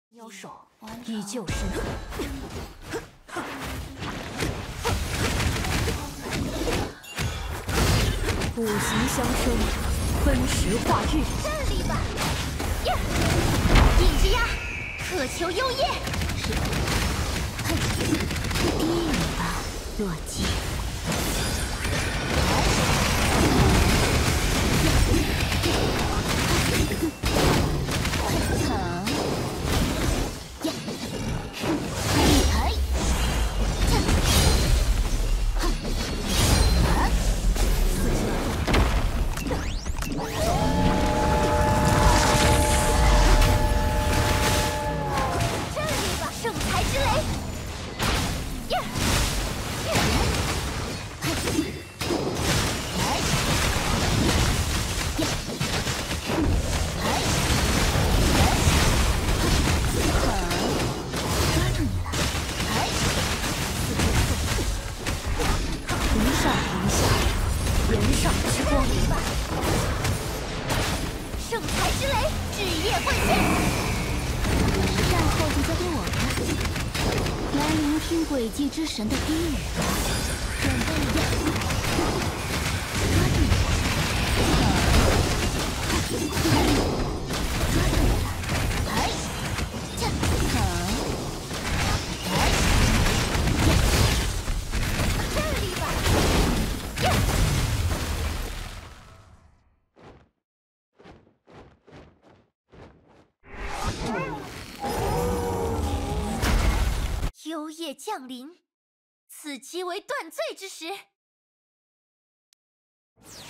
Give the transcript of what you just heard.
妖兽依旧是你。五行相生，分时化日。 战力吧！呀，影之鸦，渴求幽夜。是。哼，低语吧，洛基。 诡计之神的低语吧，准备呀！抓住你了！抓住你了！哎，这战力吧！呀！幽夜降临，此即为断罪之时。